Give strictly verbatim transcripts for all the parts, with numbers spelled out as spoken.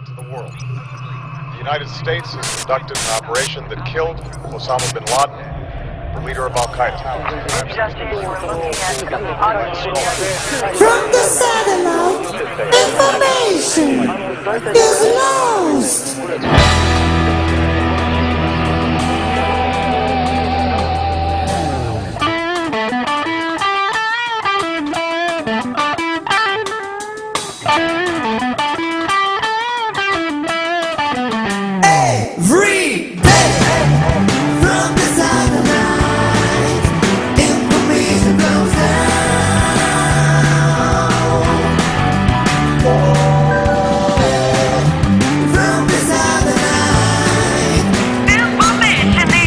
threat to the world. The United States has conducted an operation that killed Osama bin Laden, the leader of Al-Qaeda. From the satellite, information is lost. Every day, from the satellite, information goes down. From the satellite, information is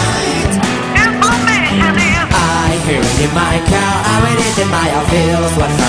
in my car, I went into my office. What